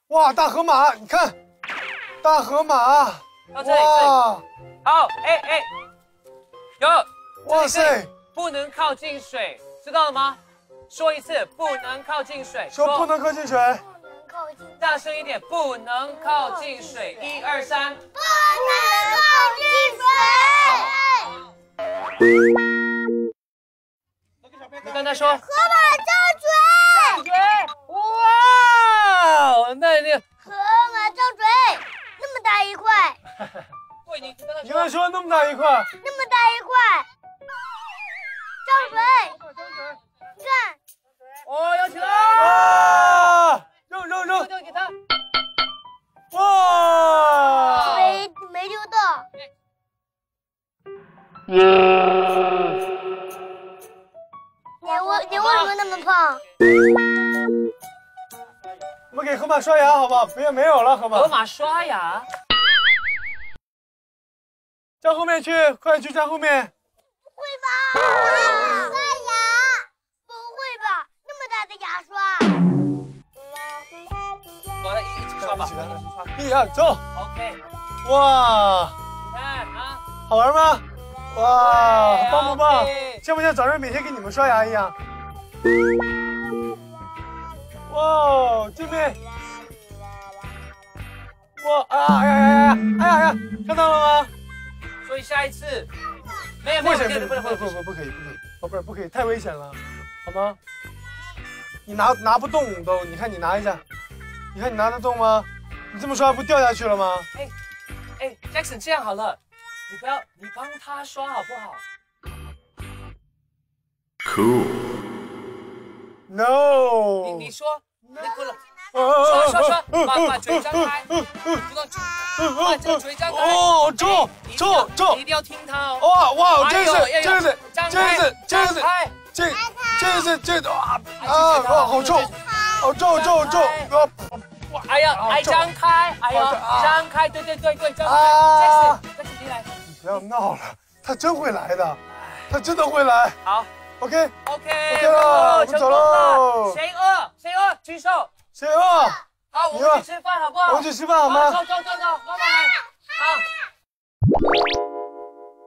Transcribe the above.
哇，大河马，你看，大河马。 到这里。 哇， 好，哎，有。 哇塞， 不能靠近水，知道了吗？说一次，不能靠近水。 说不能靠近水。 大声一点，不能靠近水。1、2、3。 不能靠近水。 你跟他说。 河马张嘴。 哇，那你河马张嘴，那么大一块。 对，你跟他说。 你跟他说那么大一块。 那么大一块。张嘴。你看。 哦，要起来。 啊！扔！ 丢给他。 哇！ 没丢到。你为什么那么胖？ 我们给河马刷牙好不好？别没有了，河马。 河马刷牙。 站后面去，快去站后面。 不会吧？刷牙？不会吧？那么大的牙刷。 我来一起刷吧。 1、2，走。 OK。 哇！ 你看啊， 好玩吗？哇，棒不棒？ OK 像不像早上每天给你们刷牙一样？哇，这边，哇哎呀，看到了吗？ 所以下一次，没有， 不可以，宝贝儿不可以，太危险了，好吗？你拿不动都，你看你拿一下，你看你拿得动吗？你这么刷不掉下去了吗？ 哎 ，Jackson， 这样好了，你帮他刷好不好？ Cool. No. 你说，那个刷，把嘴张开，把这个嘴张开。 哦，重， 你一定要听他哦。 哇，这是，哇，好重， 哎呀，张开，张开，对，张开。Jackson，你来。 不要闹了，他真会来的，他真的会来。 好。 OK 了， 我们走喽。 谁饿？举手。 谁饿？ 好，我们去吃饭好不好？ 我们去吃饭好吗？ 走，慢慢来。好。